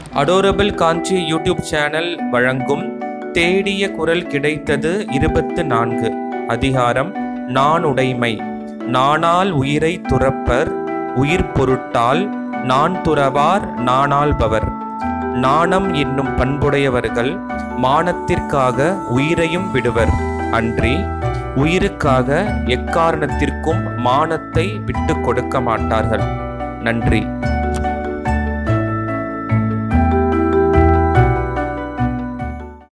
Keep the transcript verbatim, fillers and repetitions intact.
Adorable காஞ்சி YouTube channel வழங்கும் தேடிய குரல் கிடைத்தது இருபத்து நான்கு. அதிகாரம் நாணுடைமை. நாணால் உயிரை துறப்பர், உயிர் பொருட்டால் நான் துறவார் நாணாள்பவர். நாணம் என்னும் பண்புடையவர்கள் மானத்திற்காக உயிரையும் விடுவர், அன்றி உயிருக்காக எக்காரணத்திற்கும் மானத்தை விட்டு கொடுக்க மாட்டார்கள். நன்றி.